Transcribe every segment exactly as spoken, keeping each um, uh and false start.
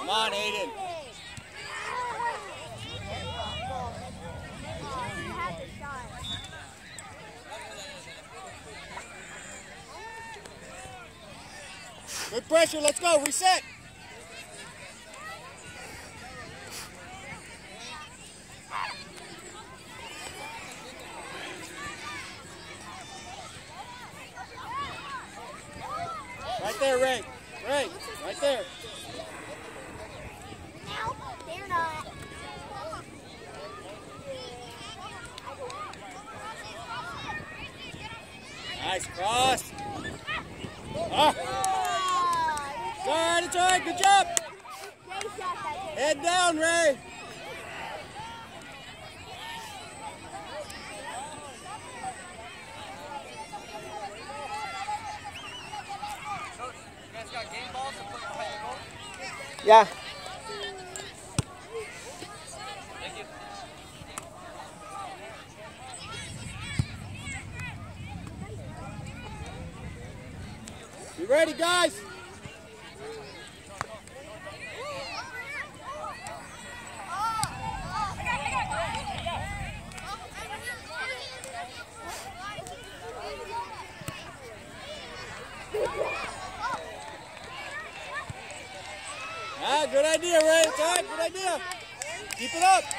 Come on, Aiden. Good pressure, let's go, reset. Right there, Ray. Ray, right there. No, they're not. Nice cross. Ah. It's all right, it's all right, good job. Head down, Ray. Yeah. Thank you. You ready, guys? Ah, good idea, Ray. It's all right, good idea. Keep it up.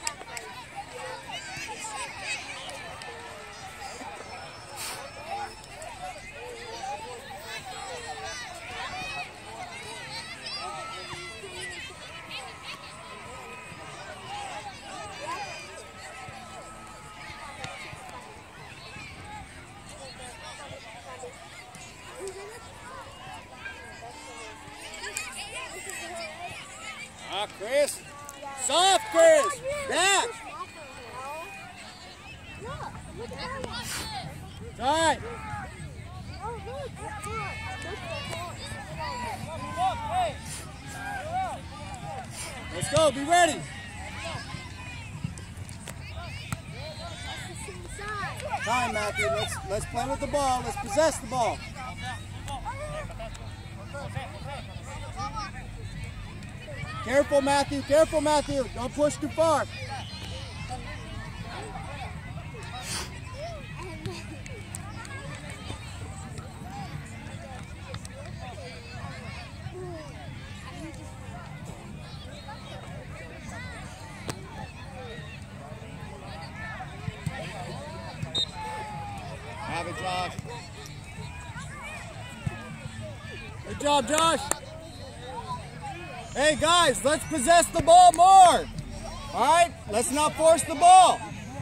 Ah, Chris. Soft, Chris. Back. It's all right. Let's go. Be ready. Time, Matthew. Let's let's play with the ball. Let's possess the ball. Careful, Matthew. Careful, Matthew. Don't push too far. Have it, Josh. Good job, Josh. Hey guys, let's possess the ball more. All right, let's not force the ball.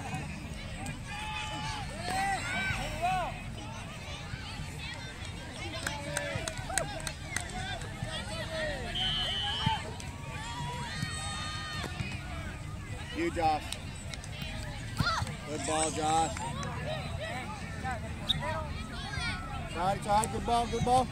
You, Josh. Good ball, Josh. All right, it's all right. Good ball, good ball.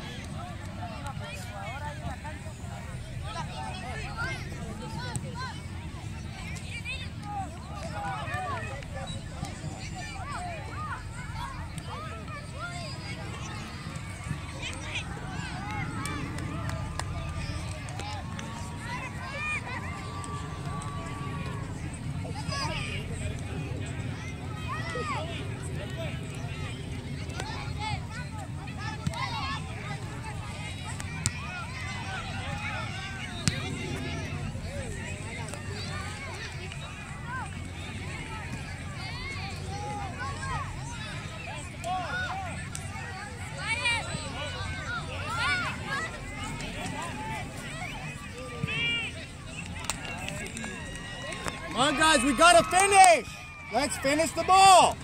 Come on, guys, we gotta finish. Let's finish the ball.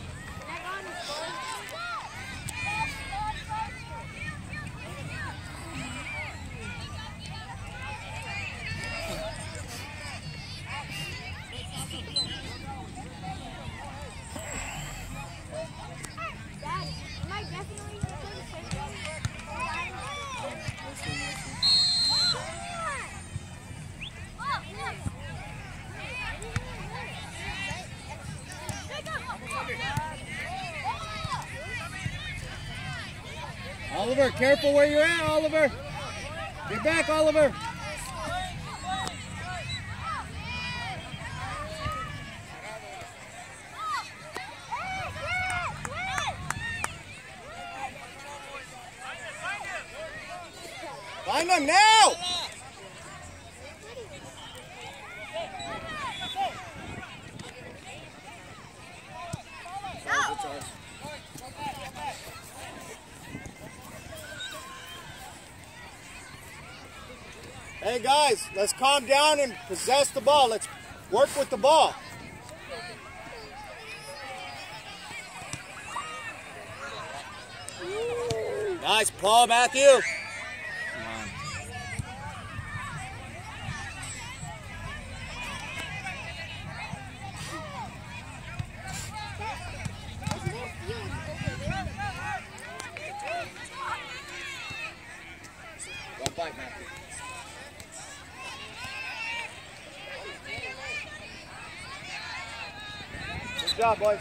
Oliver, careful where you're at, Oliver. Get back, Oliver. Find them now! Hey guys, let's calm down and possess the ball. Let's work with the ball. Nice ball, Matthew. Come on. One fight, Matthew. Good job, boys.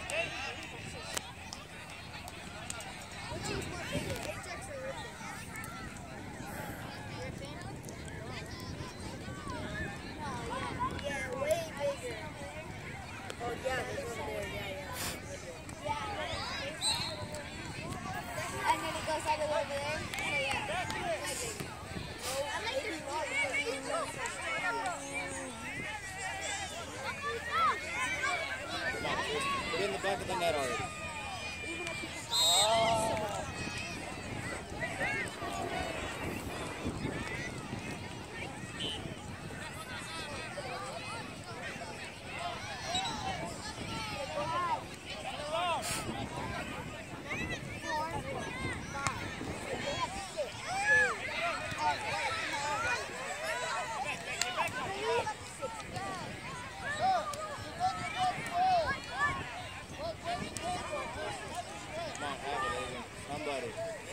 Put it in the back of the net already. Somebody.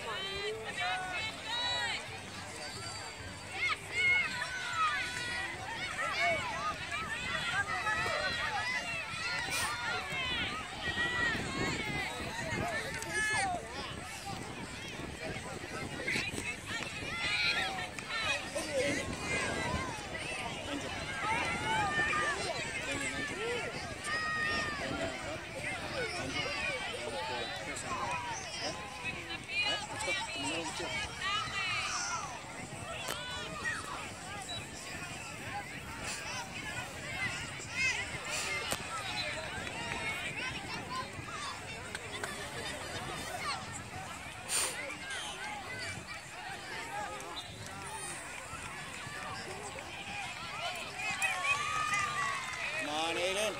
Come on, Aiden.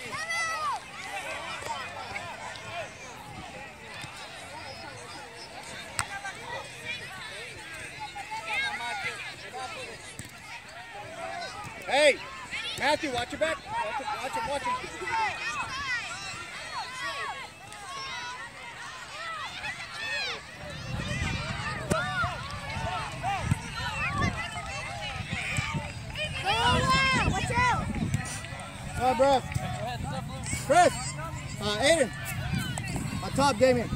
Hey, Matthew, watch your back. Watch him, watch him, watch him. Watch out! Oh, bro. Chris, uh, Aiden, on top, Damien.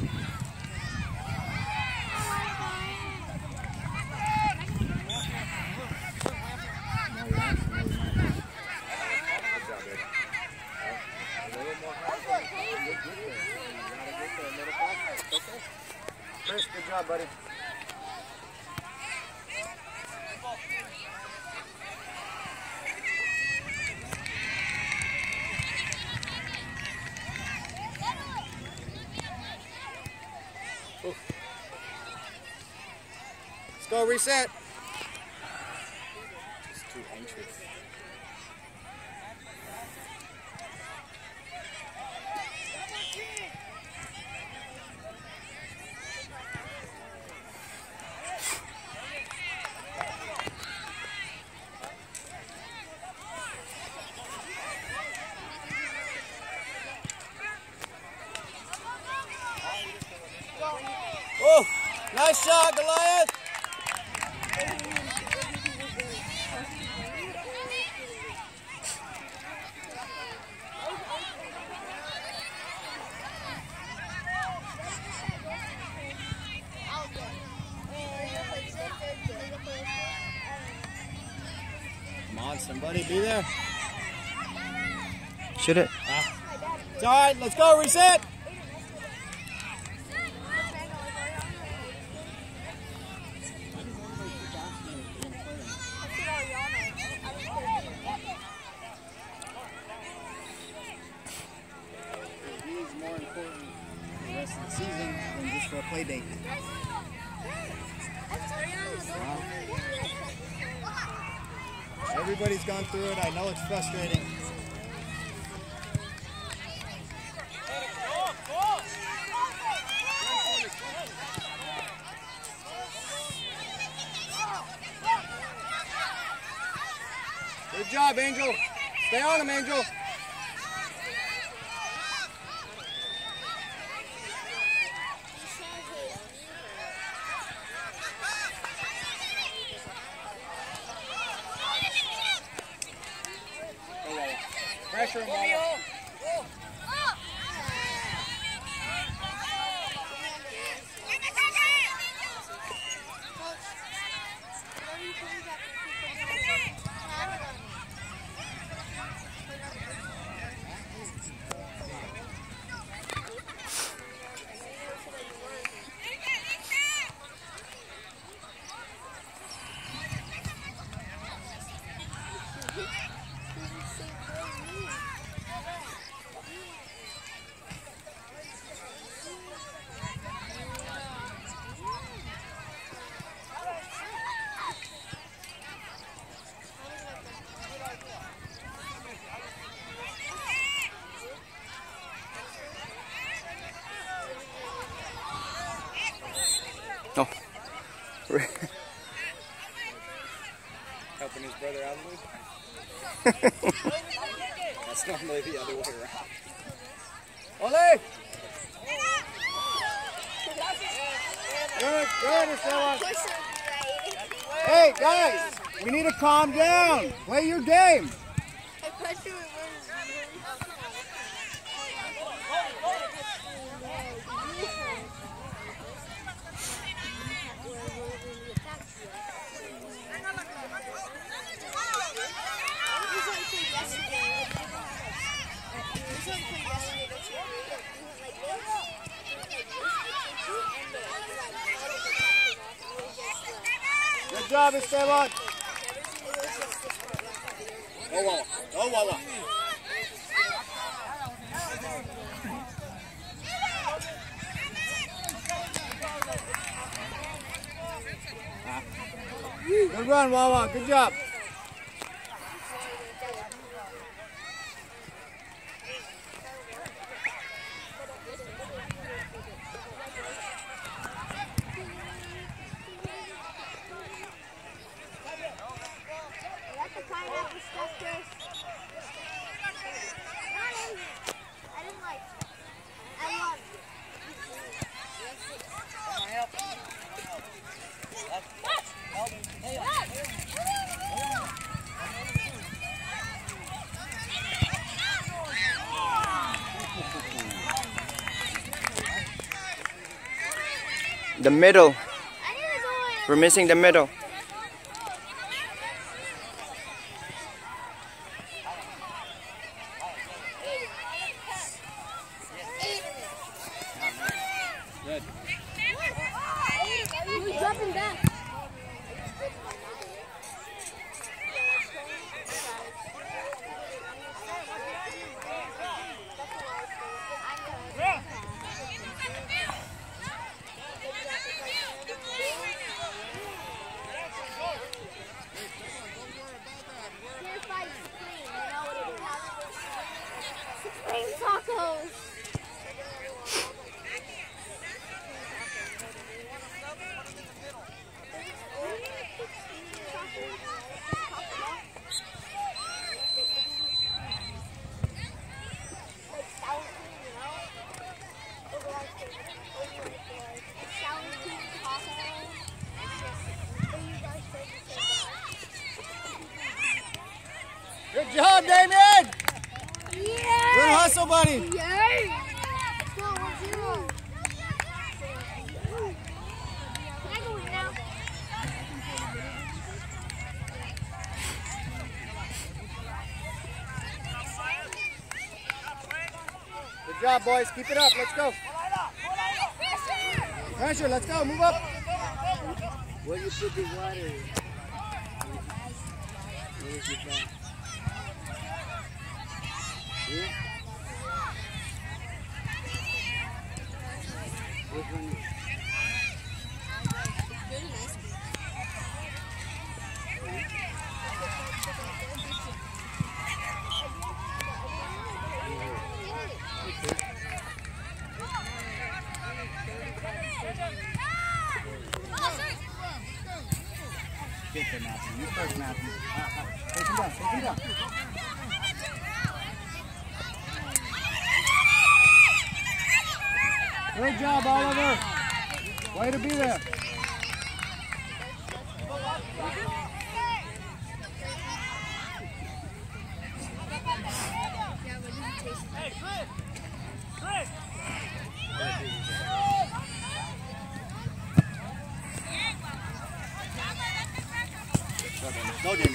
Chris, good job, buddy. Oof. Let's go reset. Just too anxious. Oh, nice shot, Goliath. Come on, somebody be there. Should it? Ah. It's all right, let's go, reset. Monday. Well, everybody's gone through it. I know it's frustrating. Good job, Angel. Stay on him, Angel. Pressure him, Wawa. Oh. Helping his brother out a little? That's normally the other way around. Ole! Good, good, Estella. Hey, guys, we need to calm down. Play your game. Good job, Esteban. Go, Wawa. Go, Wawa. Good run, Wawa. Good job. The middle. We're missing the middle. Good. He's dropping back. Tacos. Good job, Damien! Yeah! Good hustle, buddy! Yay! Go, one zero. Can I go in now? Good job, boys. Keep it up. Let's go. Pressure. Let's go. Move up. Where you put the water? Where is it back? Here? Which one? Get there, Matthew. You first, Matthew. Uh, uh, take him down. Take him down. Good job, Oliver. Way to be there. Go, Jamie.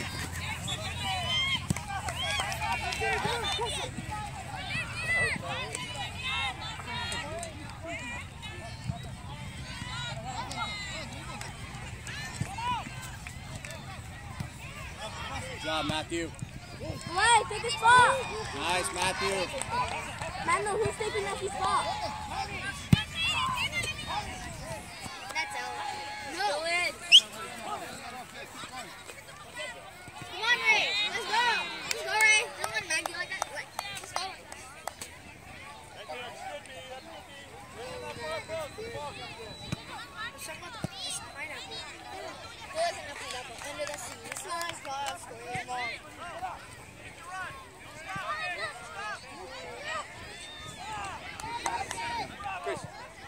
Good job, Matthew. Play, take a spot. Nice, Matthew. Mando, who's taking Matthew's spot? That's out. No. Go in. Come on, Ray. Let's go. Let's go, Ray. Don't let Maggie like that. Like, let's go. Let's talk about this pineapple. There's an apple under the sea. This one's got a story long. Chris.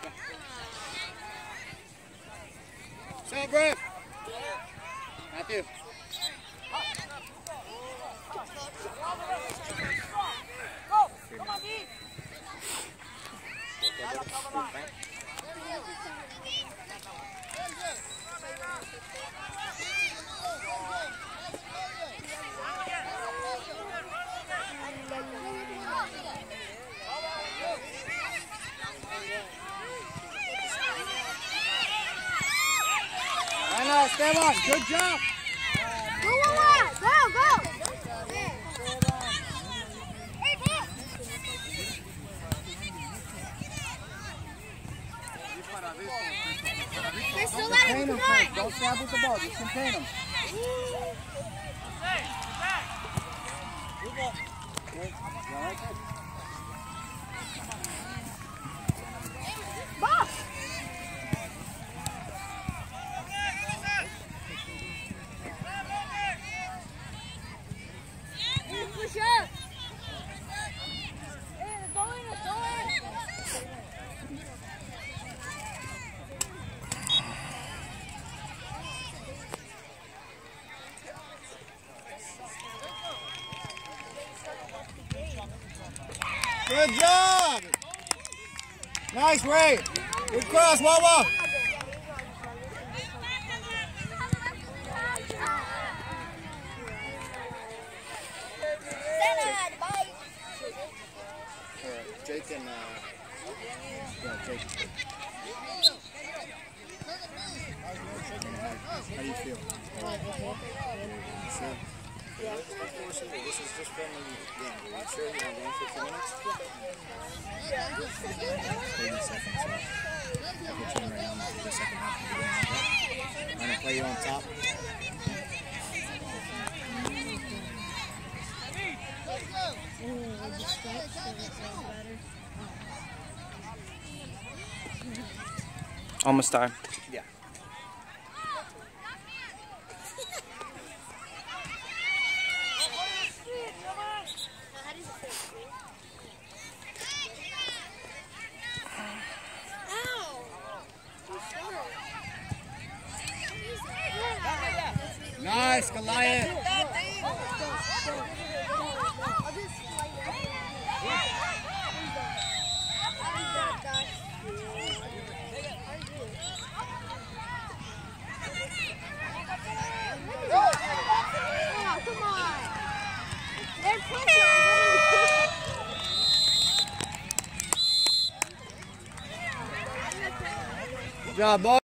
Set, Brett. Matthew. I know, Esteban. Good job. Go, Wawa. Go, go. Crystal, let him, Contain him, come Frank. on. Don't stab with the ball. Just contain him. Boss. Push up. Hey, it's going, it's going. Good job. Nice, Ray. Good cross, Wawa. Jake and, uh, yeah, Jake. How do you feel? Sure. Yeah. This is just friendly game. Are you sure you want to go for a few minutes? thirty seconds left. I'll get you in right now for the second half of the game. I'm going to play you on top. Almost time. Yeah. Nice, Goliath. Good job, boy.